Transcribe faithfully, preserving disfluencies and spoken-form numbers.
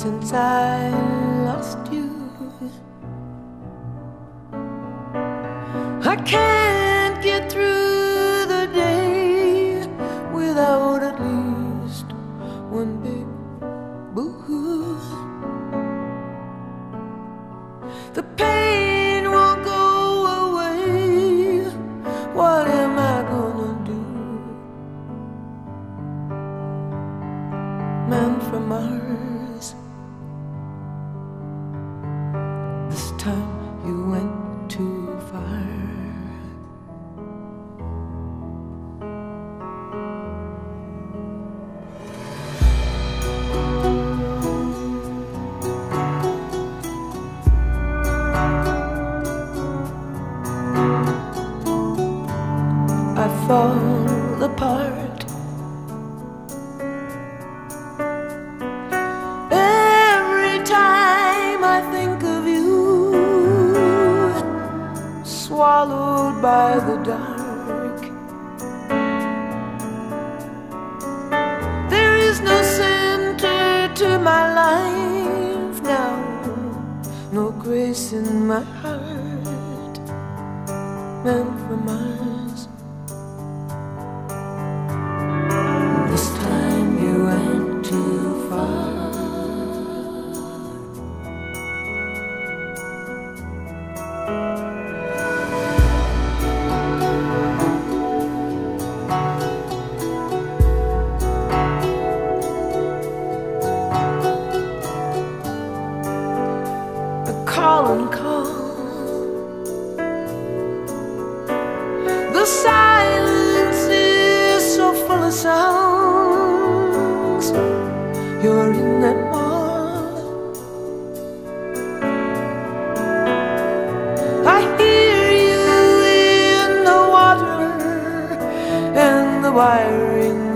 since I lost you. I can't get through the day without at least one big boo-hoo. The pain won't go away. What am I gonna do? Man from Mars, this time you went too far. I fall apart every time I think of you, swallowed by the dark. There is no center to my life now, no grace in my heart. Man from Mars, this time you went too far. I call and call, the silence is so full of sounds. You're in that mall, I hear you in the water and the wiring